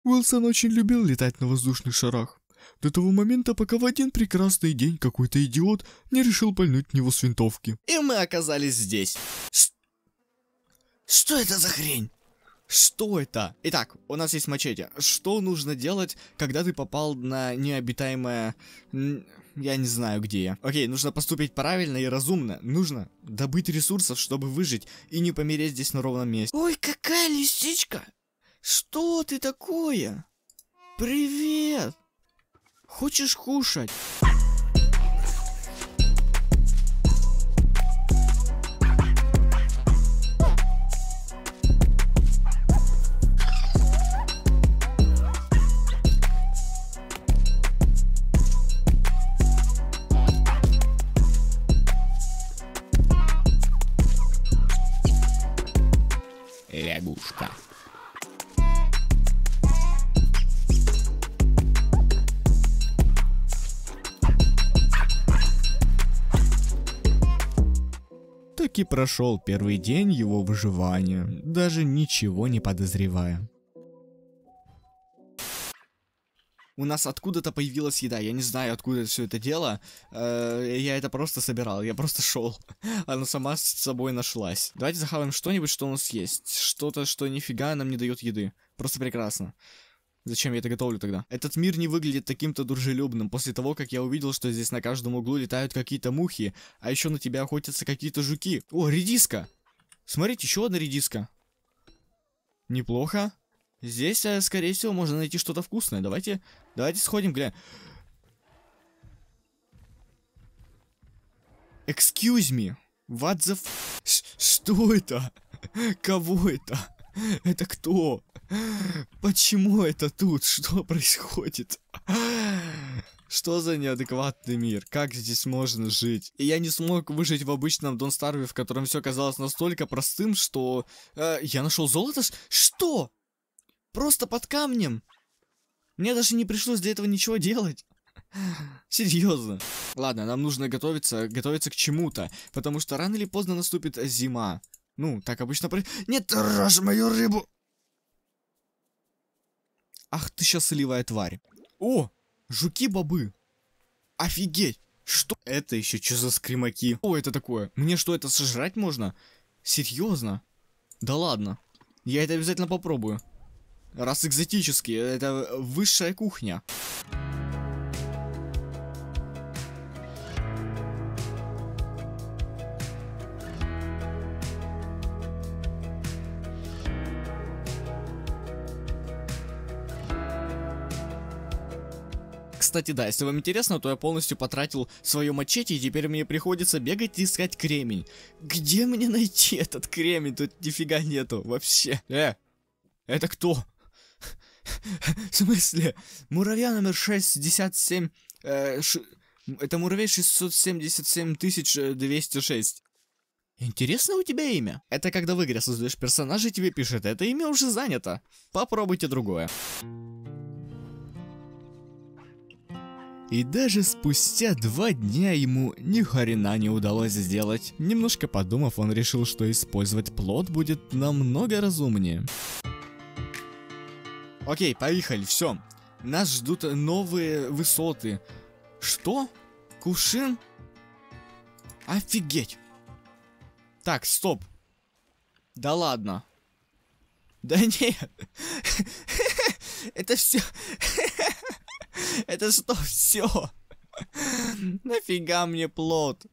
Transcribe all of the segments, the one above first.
Уилсон очень любил летать на воздушных шарах. До того момента, пока в один прекрасный день какой-то идиот не решил пальнуть в него с винтовки. И мы оказались здесь. Что это за хрень? Что это? Итак, у нас есть мачете. Что нужно делать, когда ты попал на необитаемое... Я не знаю где. Окей, нужно поступить правильно и разумно. Нужно добыть ресурсов, чтобы выжить и не помереть здесь на ровном месте. Ой, какая лисичка! Что ты такое? Привет! Хочешь кушать? Лягушка. Так и прошел первый день его выживания, даже ничего не подозревая. У нас откуда-то появилась еда, я не знаю, откуда все это дело, я это просто собирал, я просто шел, она сама с собой нашлась. Давайте захаваем что-нибудь, что у нас есть, что-то, что нифига нам не дает еды, просто прекрасно. Зачем я это готовлю тогда? Этот мир не выглядит таким-то дружелюбным после того, как я увидел, что здесь на каждом углу летают какие-то мухи, а еще на тебя охотятся какие-то жуки. О, редиска! Смотрите, еще одна редиска. Неплохо. Здесь, скорее всего, можно найти что-то вкусное. Давайте сходим, глянь. Excuse me. What the f... Что это? Кого это? Это кто? Почему это тут? Что происходит? Что за неадекватный мир? Как здесь можно жить? И я не смог выжить в обычном Don't Starve, в котором все казалось настолько простым, что... я нашел золото? Что? Просто под камнем? Мне даже не пришлось для этого ничего делать. Серьезно. Ладно, нам нужно готовиться к чему-то, потому что рано или поздно наступит зима. Ну, так обычно... Нет, рожь мою рыбу! Ах ты счастливая тварь. О, жуки-бобы. Офигеть. Что? Это еще что за скримаки? Что это такое? Мне что, это сожрать можно? Серьезно? Да ладно. Я это обязательно попробую. Раз экзотические, это высшая кухня. Кстати, да, если вам интересно, то я полностью потратил свое мачете, и теперь мне приходится бегать и искать кремень. Где мне найти этот кремень? Тут нифига нету вообще. Это кто? В смысле? Муравья номер 67... Это муравей 677 206. Интересно у тебя имя? Это когда в игре создаешь персонажа, тебе пишет, это имя уже занято. Попробуйте другое. И даже спустя 2 дня ему ни хрена не удалось сделать. Немножко подумав, он решил, что использовать плод будет намного разумнее. Окей, поехали, все. Нас ждут новые высоты. Что? Кувшин? Офигеть. Так, стоп. Да ладно. Да нет. Это все... Это что, все? Нафига мне плод?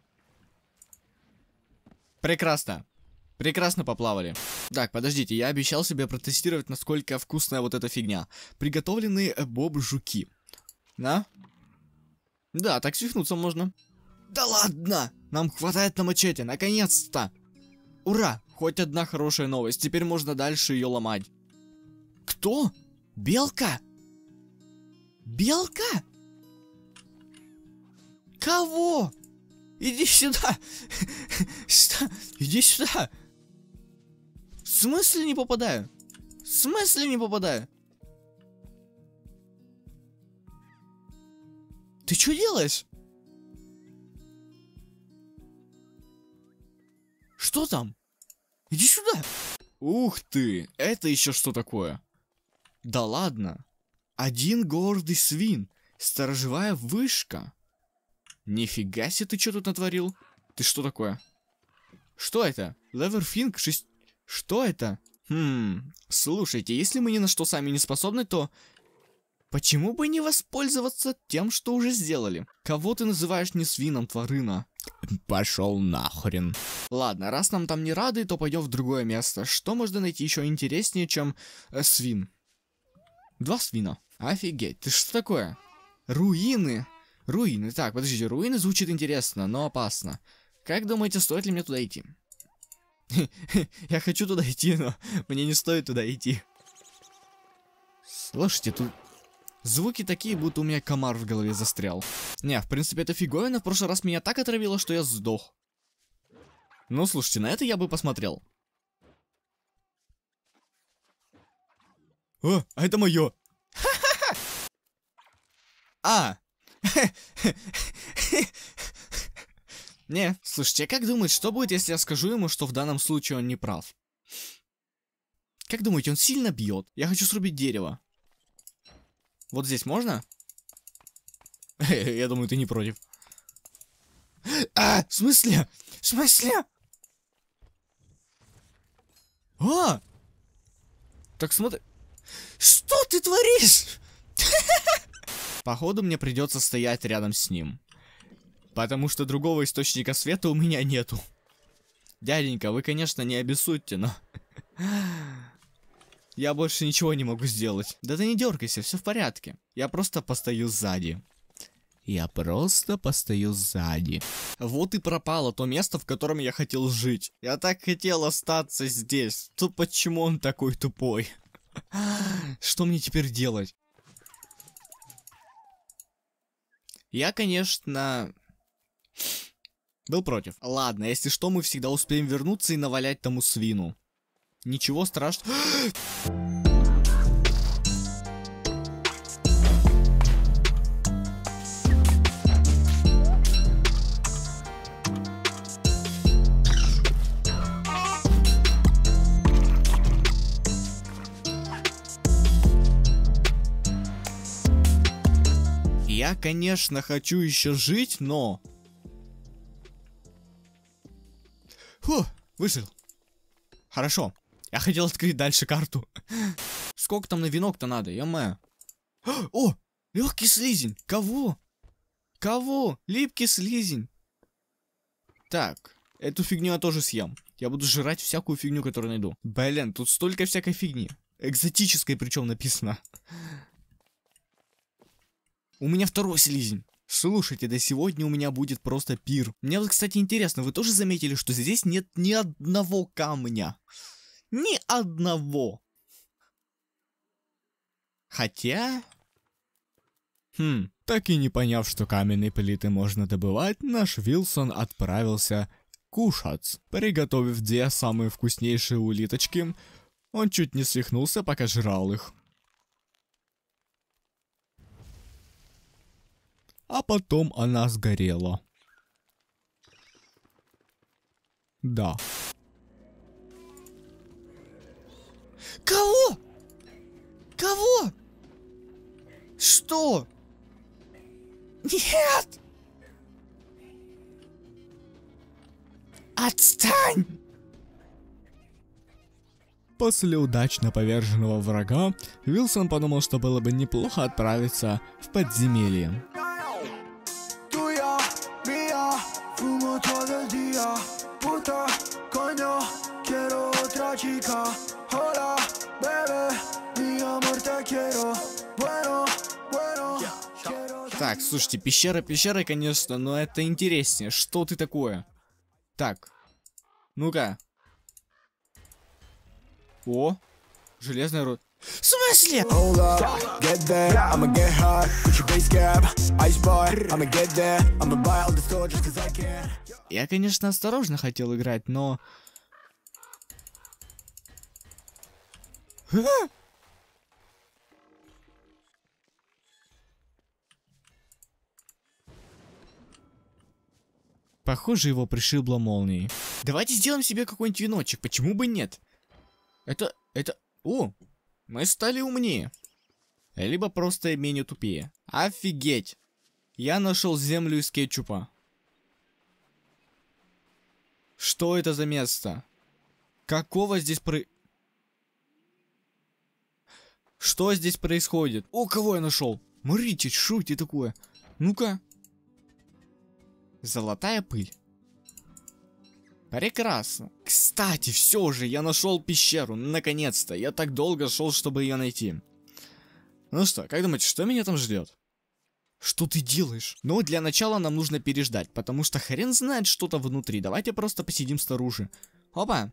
Прекрасно. Прекрасно поплавали. Так, подождите, я обещал себе протестировать, насколько вкусная вот эта фигня. Приготовленные боб-жуки. Да? Да, так свихнуться можно. Да ладно! Нам хватает на мачете, наконец-то! Ура! Хоть одна хорошая новость, теперь можно дальше ее ломать. Кто? Белка? Белка? Кого? Иди сюда! Что? Иди сюда! В смысле не попадаю? В смысле не попадаю? Ты что делаешь? Что там? Иди сюда! Ух ты! Это еще что такое? Да ладно. Один гордый свин. Сторожевая вышка. Нифига себе, ты что тут натворил? Ты что такое? Что это? Леверфинг 6... Что это? Слушайте, если мы ни на что сами не способны, то... Почему бы не воспользоваться тем, что уже сделали? Кого ты называешь не свином, тварына? Пошел нахрен. Ладно, раз нам там не рады, то пойдем в другое место. Что можно найти еще интереснее, чем свин? 2 свина. Офигеть, ты что такое? Руины. Руины. Так, подождите, руины звучит интересно, но опасно. Как думаете, стоит ли мне туда идти? Я хочу туда идти, но мне не стоит туда идти. Слушайте, тут звуки такие, будто у меня комар в голове застрял. Не, в принципе, это фиговина. В прошлый раз меня так отравило, что я сдох. Ну, слушайте, на это я бы посмотрел. О, а это мое. А! Не, слушайте, как думаете, что будет, если я скажу ему, что в данном случае он не прав? Как думаете, он сильно бьет? Я хочу срубить дерево. Вот здесь можно? Я думаю, ты не против. А, в смысле? В смысле? А! Так смотри. Что ты творишь? Походу, мне придется стоять рядом с ним. Потому что другого источника света у меня нету. Дяденька, вы, конечно, не обессудьте, но... Я больше ничего не могу сделать. Да ты не дергайся, все в порядке. Я просто постою сзади. Вот и пропало то место, в котором я хотел жить. Я так хотел остаться здесь. То почему он такой тупой? Что мне теперь делать? Я, конечно... был против. Ладно, если что, мы всегда успеем вернуться и навалять тому свину. Ничего страшного. Я, конечно, хочу еще жить, но... Фу, выжил. Хорошо. Я хотел открыть дальше карту. Сколько там на венок-то надо, ё-моё. О, легкий слизень. Кого? Кого? Липкий слизень. Так, эту фигню я тоже съем. Я буду жрать всякую фигню, которую найду. Блин, тут столько всякой фигни. Экзотической причем написано. У меня второй слизень. Слушайте, да сегодня у меня будет просто пир. Мне вот, кстати, интересно, вы тоже заметили, что здесь нет ни одного камня? Ни одного. Хотя... так и не поняв, что каменные плиты можно добывать, наш Вилсон отправился кушать. Приготовив 2 самые вкуснейшие улиточки, он чуть не свихнулся, пока жрал их. А потом она сгорела. Да. Кого? Кого? Что? Нет! Отстань! После удачно поверженного врага, Вилсон подумал, что было бы неплохо отправиться в подземелье. Так, слушайте, пещера, конечно, но это интереснее. Что ты такое? Так, ну-ка. О, железная руда. В смысле? Я, конечно, осторожно хотел играть, но... Похоже, его пришибло молнией. Давайте сделаем себе какой-нибудь веночек, почему бы нет? Это... О! Мы стали умнее. Либо просто менее тупее. Офигеть! Я нашел землю из кетчупа. Что это за место? Какого здесь Что здесь происходит? О, кого я нашел? Смотрите, что это такое? Ну-ка. Золотая пыль. Прекрасно. Кстати, все же, я нашел пещеру. Наконец-то. Я так долго шел, чтобы ее найти. Ну что, как думаете, что меня там ждет? Что ты делаешь? Ну, для начала нам нужно переждать, потому что хрен знает что-то внутри. Давайте просто посидим снаружи. Опа.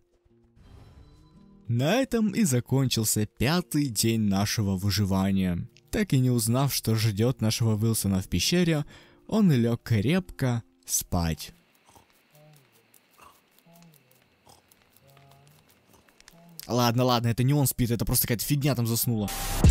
На этом и закончился 5-й день нашего выживания. Так и не узнав, что ждет нашего Уилсона в пещере, он лег крепко спать. Ладно, это не он спит, это просто какая-то фигня там заснула.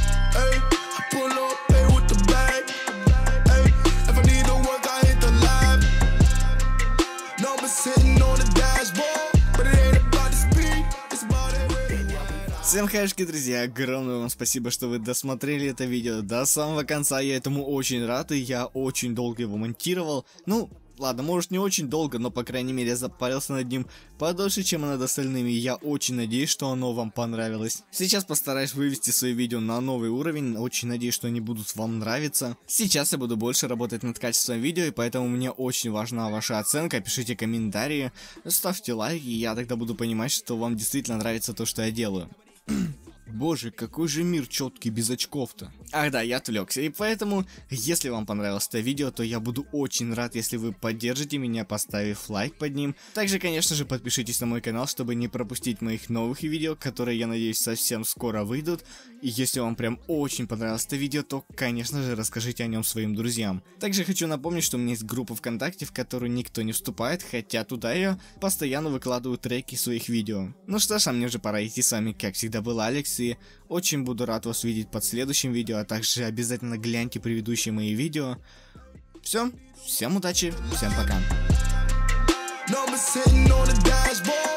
Всем хайшки, друзья, огромное вам спасибо, что вы досмотрели это видео до самого конца, я этому очень рад, и я очень долго его монтировал, ну, ладно, может не очень долго, но по крайней мере я запарился над ним подольше, чем над остальными, и я очень надеюсь, что оно вам понравилось. Сейчас постараюсь вывести свои видео на новый уровень, очень надеюсь, что они будут вам нравиться. Сейчас я буду больше работать над качеством видео, и поэтому мне очень важна ваша оценка, пишите комментарии, ставьте лайки, и я тогда буду понимать, что вам действительно нравится то, что я делаю. Боже, какой же мир четкий без очков-то. Ах да, я отвлекся, и поэтому, если вам понравилось это видео, то я буду очень рад, если вы поддержите меня, поставив лайк под ним. Также, конечно же, подпишитесь на мой канал, чтобы не пропустить моих новых видео, которые, я надеюсь, совсем скоро выйдут. И если вам прям очень понравилось это видео, то, конечно же, расскажите о нем своим друзьям. Также хочу напомнить, что у меня есть группа ВКонтакте, в которую никто не вступает, хотя туда я постоянно выкладываю треки своих видео. Ну что ж, а мне уже пора идти, с вами, как всегда, был Алекс, и очень буду рад вас видеть под следующим видео, а также обязательно гляньте предыдущие мои видео. Все, всем удачи, всем пока.